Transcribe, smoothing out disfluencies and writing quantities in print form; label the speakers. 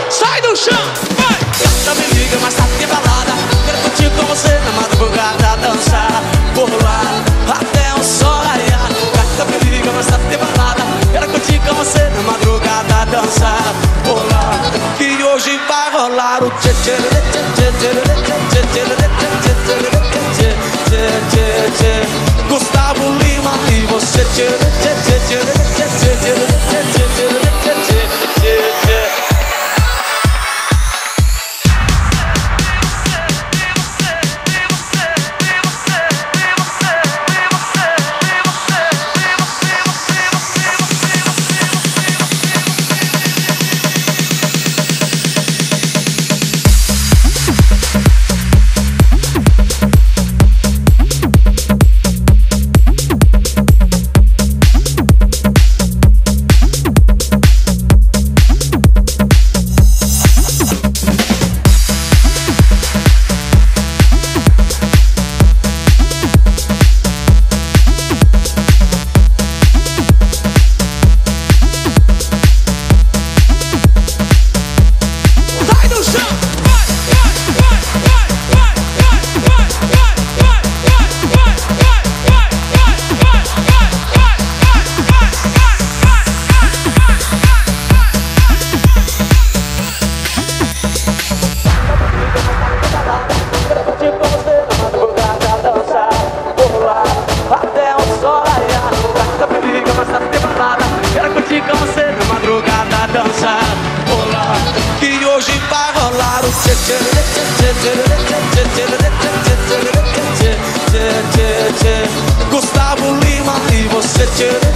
Speaker 1: Sai do chão, vai!
Speaker 2: Gata me liga, mas tá de balada. Quero curtir com você na madrugada, dançar por lá até o sol raiar. Gata me liga, mas tá de balada. Quero curtir com você na madrugada, dançar por lá. Que hoje vai rolar o tchê tchê tchê tchê tchê tchê tchê tchê tchê tchê. Gustavo Lima e você tchê tchê tchê tchê tchê tchê tchê tchê tchê tchê. Gustavo Lima e você